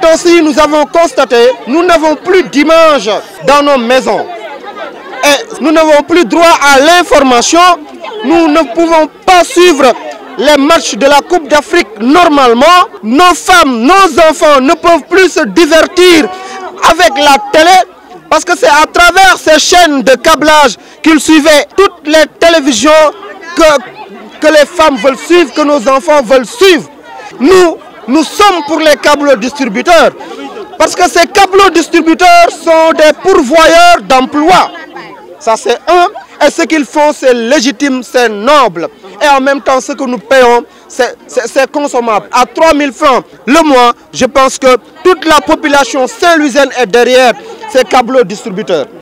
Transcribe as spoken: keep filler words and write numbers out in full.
temps-ci, nous avons constaté, nous n'avons plus d'image dans nos maisons. Et nous n'avons plus droit à l'information. Nous ne pouvons pas suivre les matchs de la Coupe d'Afrique normalement. Nos femmes, nos enfants ne peuvent plus se divertir avec la télé parce que c'est à travers ces chaînes de câblage qu'ils suivaient toutes les télévisions que, que les femmes veulent suivre, que nos enfants veulent suivre. Nous, nous sommes pour les câbles distributeurs parce que ces câbles distributeurs sont des pourvoyeurs d'emplois. Ça c'est un, et ce qu'ils font c'est légitime, c'est noble. Et en même temps ce que nous payons c'est consommable. À trois mille francs le mois, je pense que toute la population saint-louisienne est derrière ces câbles distributeurs.